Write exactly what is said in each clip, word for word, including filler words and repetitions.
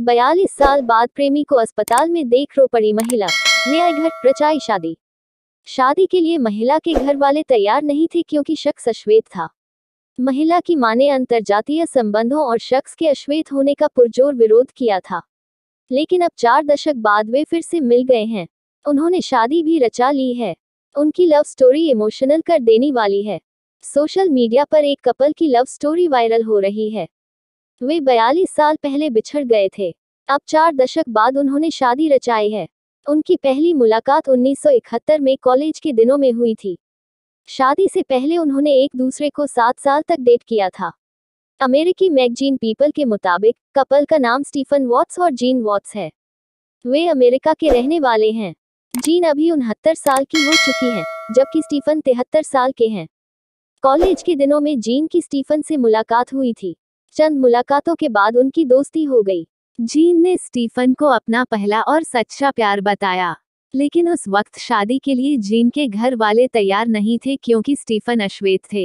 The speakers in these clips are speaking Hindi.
बयालीस साल बाद प्रेमी को अस्पताल में देख रो पड़ी महिला, नया घर, रचाई शादी। शादी के लिए महिला के घर वाले तैयार नहीं थे क्योंकि शख्स अश्वेत था। महिला की मां ने अंतरजातीय संबंधों और शख्स के अश्वेत होने का पुरजोर विरोध किया था, लेकिन अब चार दशक बाद वे फिर से मिल गए हैं। उन्होंने शादी भी रचा ली है। उनकी लव स्टोरी इमोशनल कर देने वाली है। सोशल मीडिया पर एक कपल की लव स्टोरी वायरल हो रही है। वे बयालीस साल पहले बिछड़ गए थे। अब चार दशक बाद उन्होंने शादी रचाई है। उनकी पहली मुलाकात उन्नीस सौ इकहत्तर में कॉलेज के दिनों में हुई थी। शादी से पहले उन्होंने एक दूसरे को सात साल तक डेट किया था। अमेरिकी मैगजीन पीपल के मुताबिक कपल का नाम स्टीफन वॉट्स और जीन वॉट्स है। वे अमेरिका के रहने वाले हैं। जीन अभी उनहत्तर साल की हो चुकी हैं, जबकि स्टीफन तिहत्तर साल के हैं। कॉलेज के दिनों में जीन की स्टीफन से मुलाकात हुई थी। चंद मुलाकातों के बाद उनकी दोस्ती हो गई। जीन ने स्टीफन को अपना पहला और सच्चा प्यार बताया, लेकिन उस वक्त शादी के लिए जीन के घर वाले तैयार नहीं थे क्योंकि स्टीफन अश्वेत थे।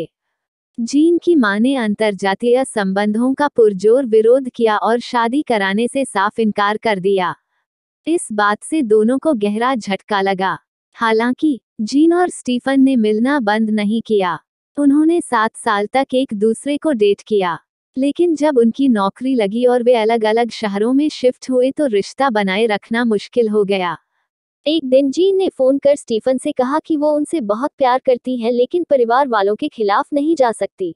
जीन की मां ने अंतरजातीय संबंधों का पुरजोर विरोध किया और शादी कराने से साफ इनकार कर दिया। इस बात से दोनों को गहरा झटका लगा। हालांकि जीन और स्टीफन ने मिलना बंद नहीं किया। उन्होंने सात साल तक एक दूसरे को डेट किया, लेकिन जब उनकी नौकरी लगी और वे अलग अलग शहरों में शिफ्ट हुए तो रिश्ता बनाए रखना मुश्किल हो गया। एक दिन जीन ने फोन कर स्टीफन से कहा कि वो उनसे बहुत प्यार करती हैं, लेकिन परिवार वालों के खिलाफ नहीं जा सकती।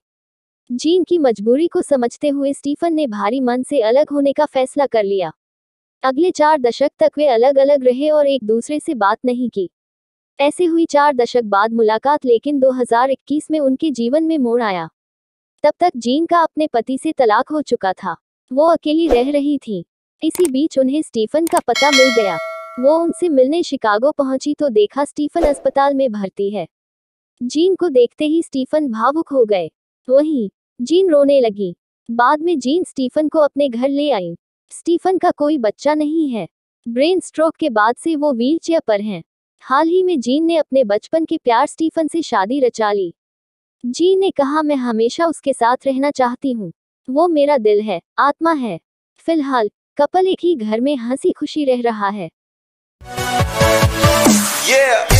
जीन की मजबूरी को समझते हुए स्टीफन ने भारी मन से अलग होने का फैसला कर लिया। अगले चार दशक तक वे अलग अलग रहे और एक दूसरे से बात नहीं की। ऐसे हुई चार दशक बाद मुलाकात, लेकिन दो हज़ार इक्कीस में उनके जीवन में मोड़ आया। तब तक जीन का अपने पति से तलाक हो चुका था। वो अकेली रह रही थी। इसी बीच उन्हें स्टीफन का पता मिल गया। वो उनसे मिलने शिकागो पहुंची तो देखा स्टीफन अस्पताल में भर्ती है। जीन को देखते ही स्टीफन भावुक हो गए। वहीं जीन रोने लगी। बाद में जीन स्टीफन को अपने घर ले आई। स्टीफन का कोई बच्चा नहीं है। ब्रेन स्ट्रोक के बाद से वो व्हीलचेयर पर हैं। हाल ही में जीन ने अपने बचपन के प्यार स्टीफन से शादी रचा ली। जीन ने कहा, मैं हमेशा उसके साथ रहना चाहती हूँ। वो मेरा दिल है, आत्मा है। फिलहाल कपल एक ही घर में हंसी खुशी रह रहा है। Yeah.